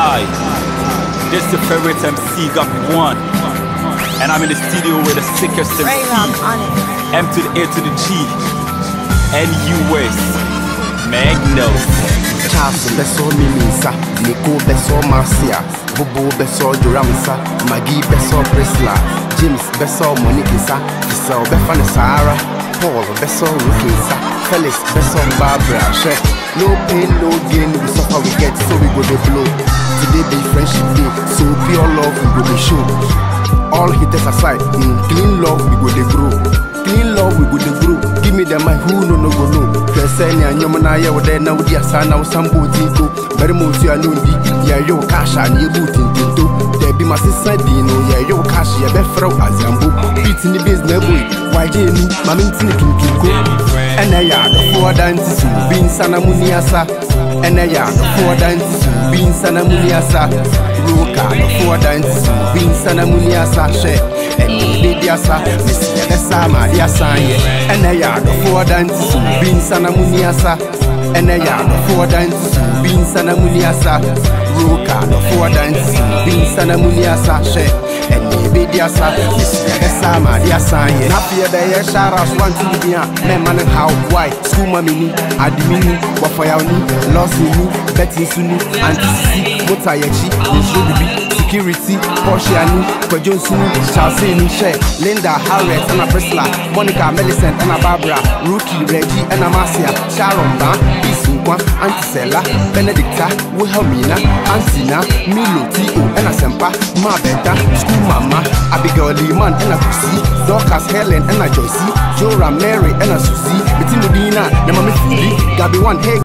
Hi, this is your favorite MC, Gap1, and I'm in the studio with the sickest MC, M to the A to the G, NUS, Magnos. Charles Beso Mimisa, Nico Beso Marcia, Bobo Beso Duramsa, Maggie Beso Prisla, James Beso Monikisa, Isel Befan Sahara, Paul Beso Rukisa, Felix Beso Barbara, Chef. No pain, no gain, we suffer, we get, so we go to blow. Today be friendship day, so pure love we go to show. All haters aside, clean love we go to grow. Clean love we go to grow. Give me the mind who no go no. Presenya nyomana ya wode na wodi asana usambo tinko. Very much you know di ya yo cash and you boot tinto. There be my sister Dino ya yo cash ya be fro azambo. Beat in the business boy. Why you mama tin kinko. And I am for dances being sana muniasa. And I am for dances being sana muniasa. Roka for dances being sana muniasa. And Diasa, Miss Sama, Diasanye. And I am for dances being sana muniasa. And I am for dances being sana muniasa. Roka for dances being sana muniasa. And Diasa, Miss Sama, Diasanye. Napia Baya Sharas want to be a man and how, why, school mammy, admini, Wafayauni, lost me, Betty Sunu, Anti Motayachi, the should be. Security, Portiani, Johnson, Charles Shea, Linda, Harriet, and a Priscilla, Monica, Millicent, and a Barbara, Rookie, Reggie, and a Marcia, Sharon Ban, Isukwa, Antisella, Benedicta, Wilhelmina, Antina, Milo, Tio, and a Sempa, Mabetta, School Mama, Abigail Lehman, and a Pussy, Dorcas, Helen, and a Joycey, Jora, Mary, and a Susie, Bettina, Namami Fili, Gabi 1, hey.